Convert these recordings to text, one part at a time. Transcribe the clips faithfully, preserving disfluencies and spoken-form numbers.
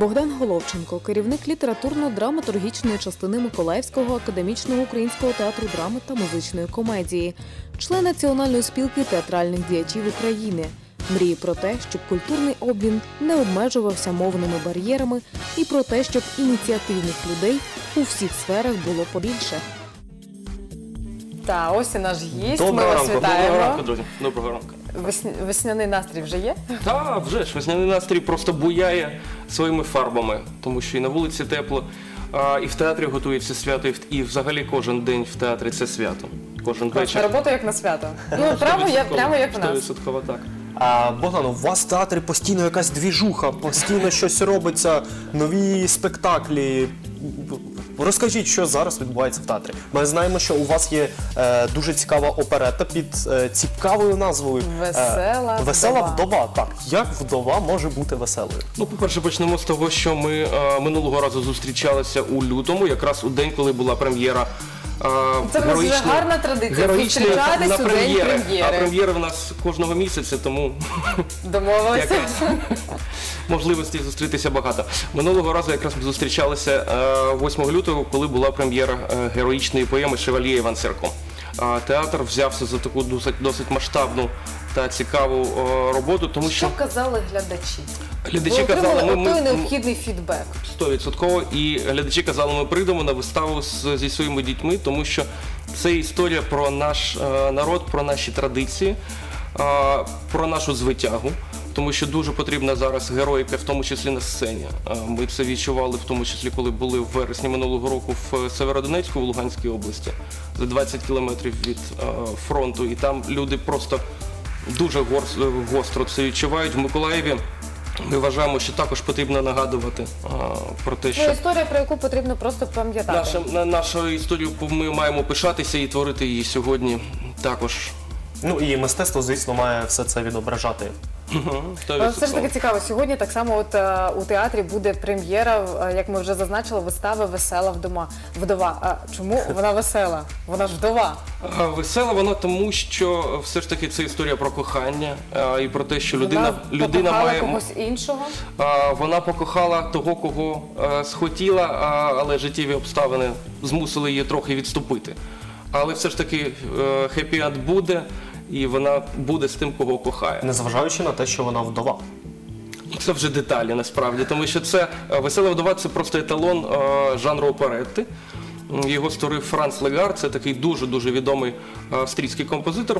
Богдан Головченко – керівник літературно-драматургічної частини Миколаївського академічного українського театру драми та музичної комедії, член Національної спілки театральних діячів України. Мріє про те, щоб культурний обмін не обмежувався мовними бар'єрами і про те, щоб ініціативних людей у всіх сферах було побільше. Та, ось і наш гість. Доброго Ми вас ранку. вітаємо. Доброго ранку, друзі. Доброго ранку. Весня... Весняний настрій вже є? Та, вже ж, весняний настрій просто буяє своїми фарбами, тому що і на вулиці тепло, а, і в театрі готується свято, і, в... і взагалі кожен день в театрі це свято. Кожен вечір. Робота як на свято. Ну, прямо, як, прямо як в нас. сто відсотків так. А, Богдан, у вас в театрі постійно якась двіжуха, постійно щось робиться, нові спектаклі. Розкажіть, що зараз відбувається в театрі. Ми знаємо, що у вас є е, дуже цікава оперета під е, цікавою назвою «Весела е, «Весела вдова». вдова». Так, як вдова може бути веселою? Ну, по-перше, почнемо з того, що ми е, минулого разу зустрічалися у лютому, якраз у день, коли була прем'єра. Це в нас вже гарна традиція зустрічатись у день прем'єри. А прем'єри в нас кожного місяця, тому домовилися. Можливостей зустрітися багато. Минулого разу якраз ми зустрічалися восьмого лютого, коли була прем'єра героїчної поеми «Шевальє Іван Сірко». Театр взявся за таку досить, досить масштабну та цікаву роботу, тому що... Що казали глядачі? Глядачі казали, ми, ми, той необхідний фідбек. сто відсотків. І глядачі казали, ми прийдемо на виставу з, зі своїми дітьми, тому що це історія про наш е, народ, про наші традиції, е, про нашу звитягу. Тому що дуже потрібна зараз героїка, в тому числі на сцені. Е, ми це відчували, в тому числі, коли були в вересні минулого року в Северодонецьку, в Луганській області, за двадцять кілометрів від е, фронту. І там люди просто дуже гостро це відчувають. В Миколаєві ми вважаємо, що також потрібно нагадувати а, про те, що... Це історія, про яку потрібно просто пам'ятати. Наша, на, нашу історію ми маємо пишатися і творити її сьогодні також. Ну і мистецтво, звісно, має все це відображати. Але все ж таки цікаво, сьогодні так само от, а, у театрі буде прем'єра, а, як ми вже зазначили, вистави «Весела вдома». Вдова. А чому вона весела? Вона ж вдова. А, весела вона тому, що все ж таки це історія про кохання а, і про те, що людина, вона людина має... когось іншого? А, вона покохала того, кого а, схотіла, а, але життєві обставини змусили її трохи відступити. Але все ж таки хеппі-енд буде, і вона буде з тим, кого кохає. Незважаючи на те, що вона вдова. Це вже деталі, насправді, тому що це «Весела вдова» – це просто еталон е, жанру оперетти. Його створив Франц Легар, це такий дуже-дуже відомий австрійський композитор.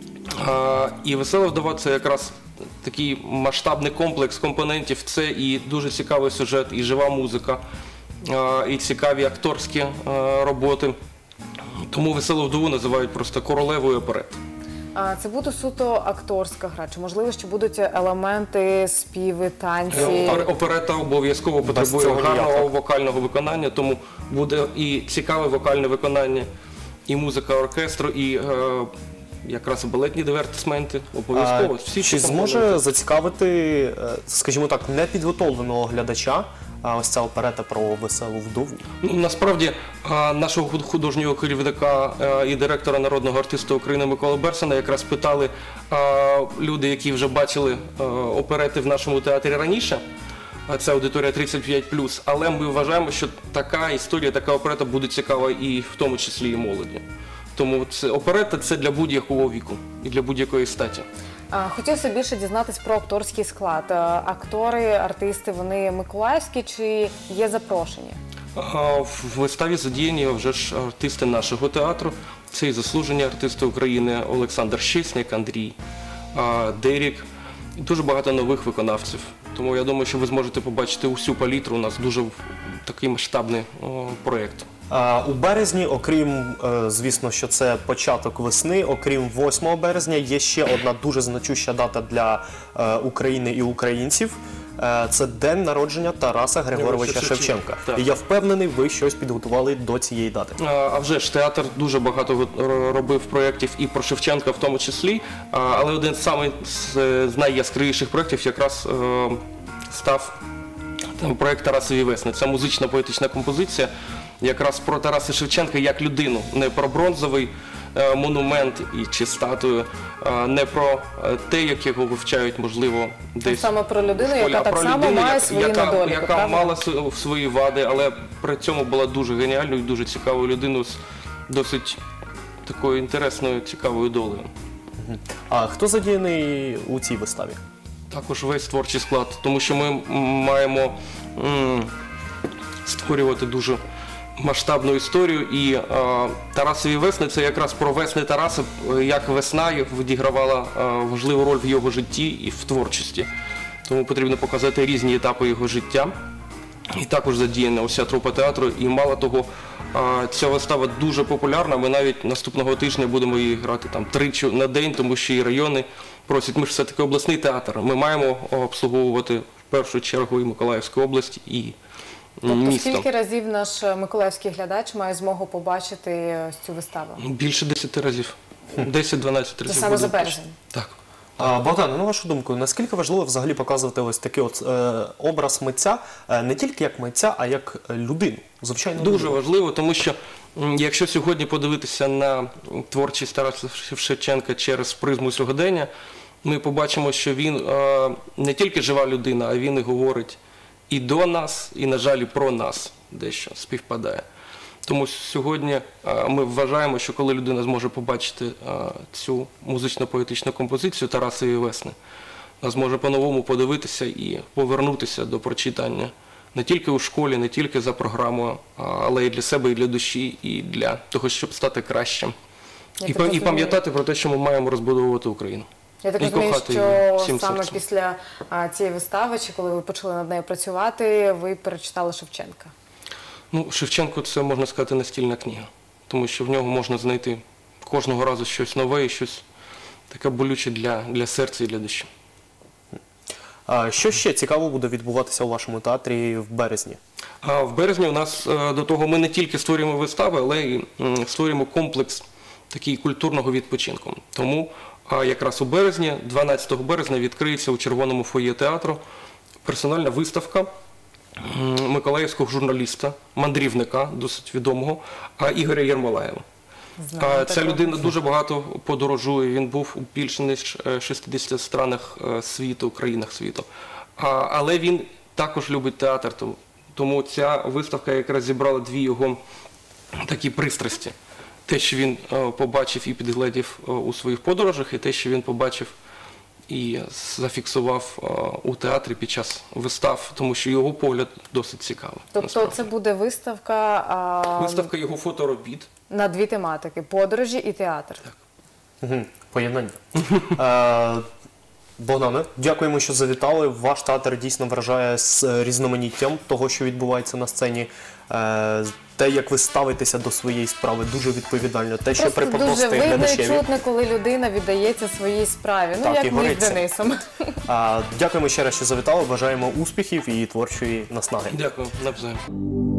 Е, і «Весела вдова» – це якраз такий масштабний комплекс компонентів. Це і дуже цікавий сюжет, і жива музика, е, і цікаві акторські е, роботи. Тому «Веселу вдову» називають просто королевою оперетти. А це буде суто акторська гра? Чи можливо, що будуть елементи, співи, танці? Оперета обов'язково потребує гарного вокального виконання, тому буде і цікаве вокальне виконання, і музика оркестру, і е, якраз балетні дивертисменти. Обов'язково. Всі Чи зможе зацікавити, скажімо так, непідготовленого глядача ось ця оперета про веселу вдову? Ну, насправді, нашого художнього керівника і директора народного артиста України Миколи Берсона якраз питали люди, які вже бачили оперети в нашому театрі раніше. Це аудиторія тридцять п'ять плюс. Але ми вважаємо, що така історія, така оперета буде цікава і в тому числі і молоді. Тому це, оперета – це для будь-якого віку і для будь-якої статі. Хотілося більше дізнатися про акторський склад. Актори, артисти, вони миколаївські чи є запрошені? В виставі задіяні вже ж артисти нашого театру. Це і заслужені артисти України Олександр Щесняк, Андрій Дерік. І дуже багато нових виконавців. Тому я думаю, що ви зможете побачити усю палітру. У нас дуже такий масштабний проєкт. У березні, окрім, звісно, що це початок весни, окрім восьмого березня, є ще одна дуже значуща дата для України і українців. Це день народження Тараса Григоровича Шевченка. І я впевнений, ви щось підготували до цієї дати. А вже ж, театр дуже багато робив проєктів і про Шевченка в тому числі, але один з найяскравіших проєктів якраз став проєкт «Тарасові весни». Це музична поетична композиція якраз про Тараса Шевченка як людину, не про бронзовий е, монумент і чи статую, е, не про е, те, як його вивчають, можливо, десь Саме про людину, в школі, яка а так про само людину, має як- свої яка, недоліки, яка правда? мала св- свої вади, але при цьому була дуже геніальною, дуже цікавою людиною з досить такою інтересною, цікавою долею. А хто задіяний у цій виставі? Також весь творчий склад, тому що ми м, маємо м, створювати дуже масштабну історію. І е, Тарасові весни це якраз про весни Тараса, е, як весна відігравала е, важливу роль в його житті і в творчості. Тому потрібно показати різні етапи його життя. І також задіяна уся трупа театру. І мало того, е, ця вистава дуже популярна. Ми навіть наступного тижня будемо її грати там тричі на день, тому що і райони просять. Ми ж все-таки обласний театр. Ми маємо обслуговувати в першу чергу і Миколаївську область, і Тобто місто. скільки разів наш миколаївський глядач має змогу побачити ось цю виставу? Більше десяти разів. десять-дванадцять Це разів. саме за буде березень? точно. Так. А, Богдане, на вашу думку, наскільки важливо взагалі показувати ось такий от е, образ митця, е, не тільки як митця, а як е, людину, звичайно. Дуже важливо, тому що м, якщо сьогодні подивитися на творчість Тараса Шевченка через призму сьогодення, ми побачимо, що він е, не тільки жива людина, а він і говорить і до нас, і, на жаль, і про нас дещо співпадає. Тому сьогодні е, ми вважаємо, що коли людина зможе побачити е, цю музично-поетичну композицію Тарасові весни, вона зможе по-новому подивитися і повернутися до прочитання не тільки у школі, не тільки за програмою, а, але і для себе, і для душі, і для того, щоб стати кращим. Я І, так па- і розумію. пам'ятати про те, що ми маємо розбудовувати Україну. Я так І розумію, кохати що її всім саме серцем. після а, цієї вистави, чи коли ви почали над нею працювати, ви перечитали Шевченка. Ну, Шевченко – це, можна сказати, настільна книга, тому що в нього можна знайти кожного разу щось нове і щось таке болюче для, для серця і для душі. А що ще цікаво буде відбуватися у вашому театрі в березні? А в березні у нас е, до того ми не тільки створюємо вистави, але й м, створюємо комплекс такий культурного відпочинку. Тому а, якраз у березні, дванадцятого березня, відкриється у Червоному фоє театру персональна виставка м, миколаївського журналіста, мандрівника, досить відомого, а, Ігоря Єрмолаєва. Знаю А, Ця такого. людина дуже багато подорожує, він був у більше ніж е, шістдесяти странах е, світу, країнах світу. А, Але він також любить театр, тому- тому ця виставка якраз зібрала дві його такі пристрасті. Те, що він е, побачив і підгледів е, у своїх подорожах, і те, що він побачив і зафіксував е, у театрі під час вистав, тому що його погляд досить цікавий. Тобто насправді. це буде виставка а, Виставка його фоторобіт. на дві тематики – подорожі і театр. Угу. Поєднання. Е, Богдане, дякуємо, що завітали. Ваш театр дійсно вражає з е, різноманіттям того, що відбувається на сцені. Е, Те, як ви ставитеся до своєї справи, дуже відповідально. Те, що Просто дуже преподносите видно і глядачеві. чутно, коли людина віддається своїй справі. Ну, Так, і як ми з гориться. Денисом. Е, Дякуємо ще раз, що завітали. Бажаємо успіхів і творчої наснаги. Дякую, навзаєм.